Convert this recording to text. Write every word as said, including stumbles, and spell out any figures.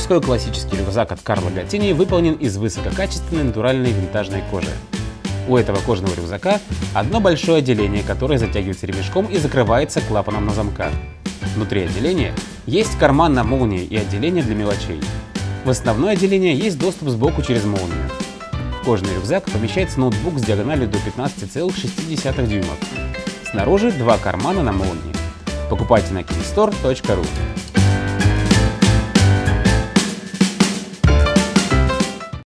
Мужской классический рюкзак от Карло Гаттини выполнен из высококачественной натуральной винтажной кожи. У этого кожаного рюкзака одно большое отделение, которое затягивается ремешком и закрывается клапаном на замках. Внутри отделения есть карман на молнии и отделение для мелочей. В основное отделение есть доступ сбоку через молнию. В кожаный рюкзак помещается ноутбук с диагональю до пятнадцати целых шести десятых дюймов. Снаружи два кармана на молнии. Покупайте на кинестор точка ру.